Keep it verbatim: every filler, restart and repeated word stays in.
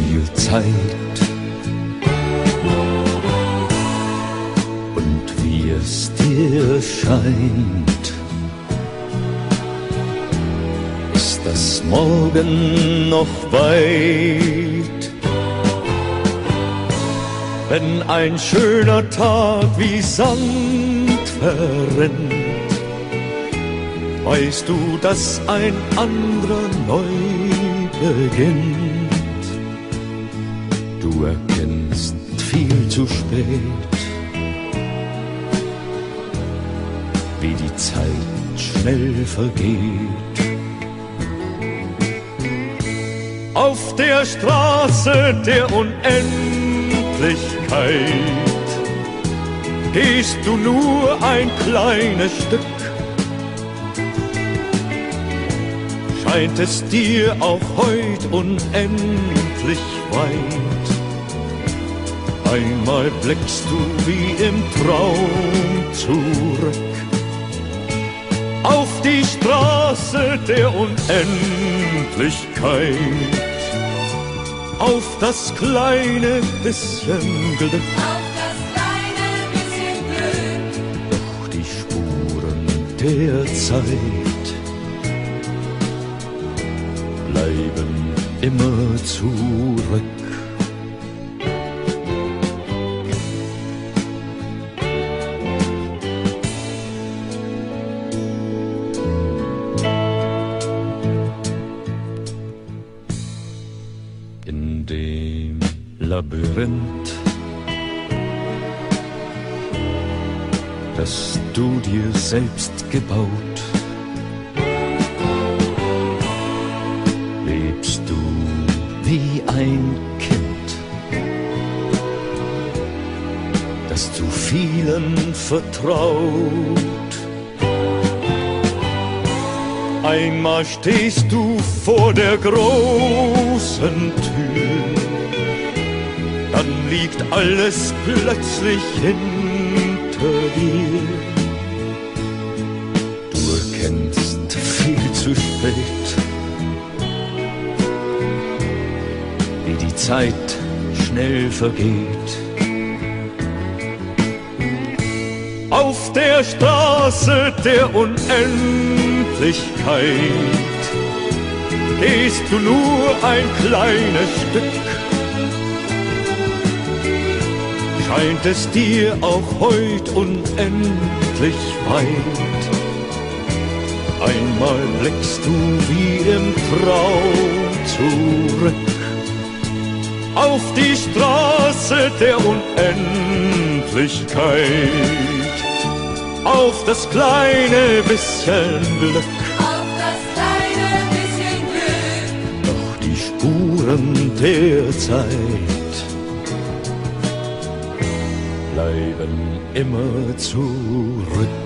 viel Zeit. Und wie es dir scheint, ist das Morgen noch weit. Wenn ein schöner Tag wie Sand verrinnt, weißt du, dass ein anderer neu beginnt. Du erkennst viel zu spät, wie die Zeit schnell vergeht. Auf der Straße der Unendlichkeit gehst du nur ein kleines Stück. Scheint es dir auch heut unendlich weit, einmal blickst du wie im Traum zurück auf die Straße der Unendlichkeit, auf das kleine bisschen Glück. Auf das kleine bisschen Glück. Doch die Spuren der Zeit bleiben immer zurück. In dem Labyrinth, das du dir selbst gebaut, lebst du wie ein Kind, das zu vielen vertraut. Einmal stehst du vor der großen Tür, dann liegt alles plötzlich hinter dir. Du erkennst viel zu spät, wie die Zeit schnell vergeht. Auf der Straße der Unendlichkeit gehst du nur ein kleines Stück. Scheint es dir auch heut unendlich weit, einmal blickst du wie im Traum zurück auf die Straße der Unendlichkeit, auf das kleine bisschen Glück. Auf das kleine bisschen Glück. Doch die Spuren der Zeit bleiben immer zurück.